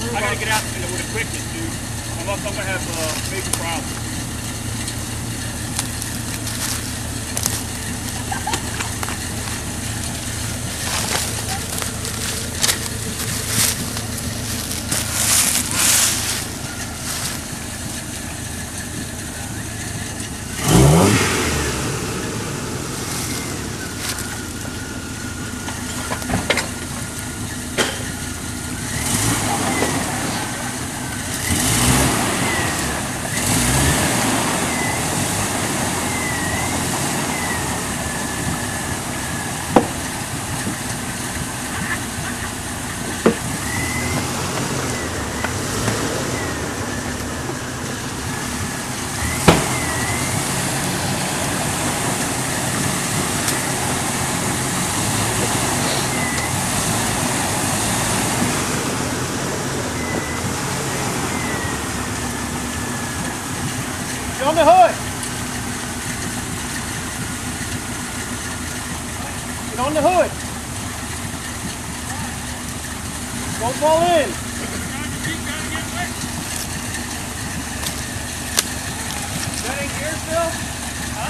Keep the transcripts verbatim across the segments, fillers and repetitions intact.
I gotta get out there with the quickness, dude. I'm, I'm gonna have a uh, major problems. Get on the hood. Get on the hood. Don't fall in. That ain't gear still? Huh?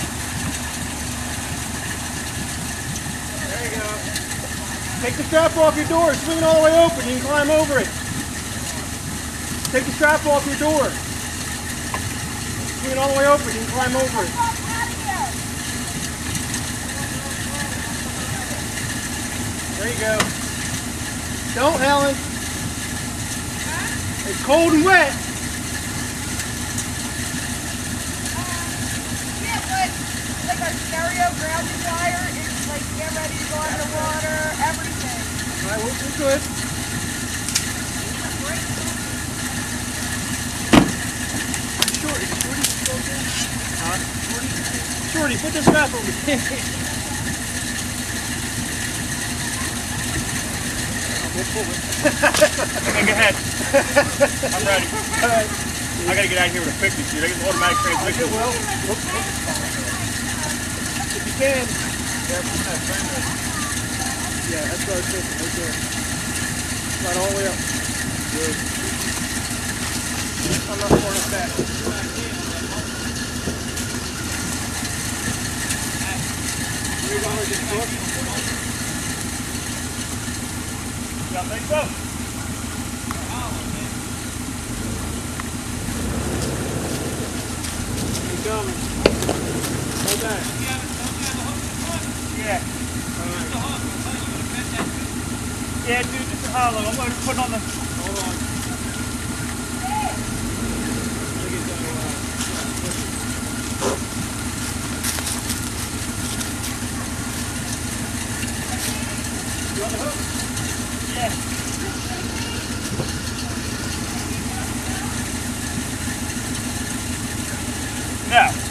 There you go. Take the strap off your door. Swing it all the way open. You can climb over it. Take the strap off your door. Swing it all the way open, you can climb over it. There you go. Don't, Helen. It's cold and wet. Yeah, but like our stereo grounding wire is like get ready to go underwater, everything. Alright, we're, we're good. Shorty, Shorty, Shorty, huh? Shorty, Shorty, put this strap over me. We'll pull it. Okay, go ahead. I'm ready. Alright. I gotta get out of here with a quickness, dude. I get an automatic transmission. Okay, well, whoop, whoop. If you can. Yeah, that's what I was thinking, right there. Slide all the way up. Good. I'm not far enough back. Three dollars a book. You think so? Keep going. Hold that. Yeah. Alright. Yeah, dude, just a hollow. I'm going to put on the... Hold on. Let me get that around. You on the hook? Yeah. Now,